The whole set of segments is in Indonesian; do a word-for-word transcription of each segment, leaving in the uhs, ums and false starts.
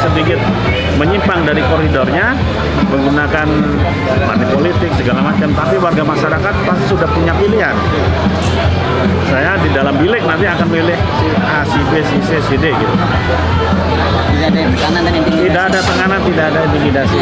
sedikit menyimpang dari koridornya, menggunakan money politik segala macam, tapi warga masyarakat pasti sudah punya pilihan. Saya di dalam bilik nanti akan milih si A, si B, si C, si D gitu. Tidak ada tekanan dan intimidasi. Tidak ada tekanan, tidak ada intimidasi.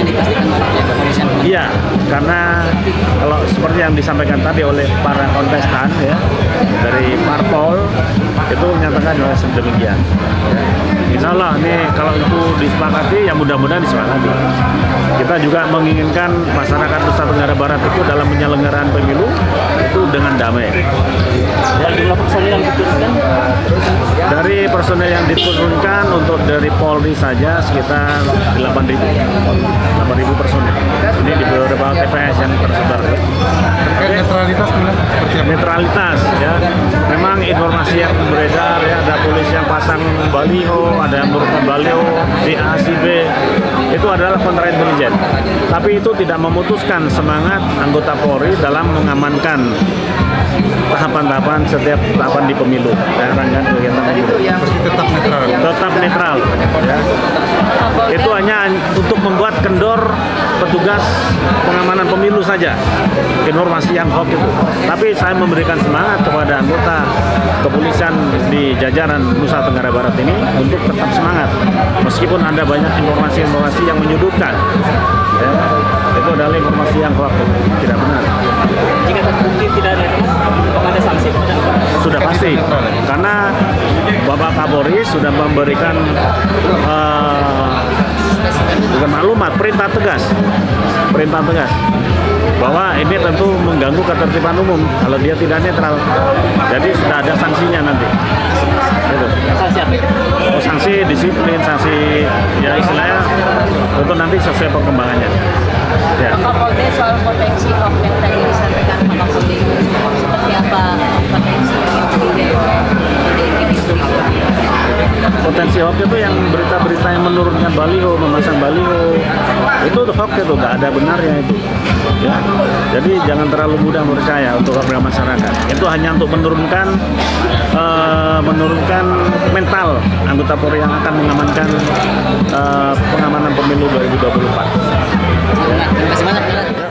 Iya, karena kalau seperti yang disampaikan tadi oleh para kontestan ya dari parpol itu menyatakan hal sedemikian. Ya. Insya Allah nih kalau itu disepakati ya mudah-mudahan disepakati. Kita juga menginginkan masyarakat Nusa Tenggara Barat itu dalam penyelenggaraan pemilu itu dengan damai. Ya, jumlah personil yang diturunkan? Dari personil yang diturunkan untuk dari Polri saja sekitar delapan ribu personil. Ini di beberapa T P S yang tersebar. Terkait netralitas gimana? Netralitas ya. Memang informasi yang beredar ya, ada polisi yang pasang baliho, ada yang menurunkan baliho di A, si B, itu adalah kontra intelijen. Tapi itu tidak memutuskan semangat anggota Polri dalam mengamankan tahapan-tahapan setiap tahapan di pemilu. Ya, rangkaian kegiatan pemilu. Tetap netral. Tetap netral. Ya. Itu hanya untuk membuat kendor petugas pengamanan pemilu saja. Informasi yang hoax itu. Tapi saya memberikan semangat kepada anggota kepolisian di jajaran Nusa Tenggara Barat ini untuk tetap semangat. Meskipun ada banyak informasi-informasi yang menyudutkan. Ya, itu adalah informasi yang hoax, tidak benar. Jika terbukti tidak ada, apakah ada sanksi? Sudah pasti, karena Bapak Kapolri sudah memberikan uh, bukan maklumat, perintah tegas, perintah tegas bahwa ini tentu mengganggu ketertiban umum kalau dia tidak netral. Jadi sudah ada sanksinya nanti. Gitu. Sanksi apa? Oh, sanksi disiplin, sanksi ya istilahnya tentu nanti sesuai perkembangannya. Ya. Pak Kapolri soal potensi hoax yang tadi disampaikan Pak Kapolri seperti apa potensi Potensi hoax itu yang berita-berita yang menurunkan baliho, memasang baliho, itu hoax itu nggak ada benarnya itu. Ya. Jadi jangan terlalu mudah percaya untuk warga masyarakat. Itu hanya untuk menurunkan uh, menurunkan mental anggota Polri yang akan mengamankan uh, pengamanan pemilu dua ribu dua puluh empat. Terima kasih banyak.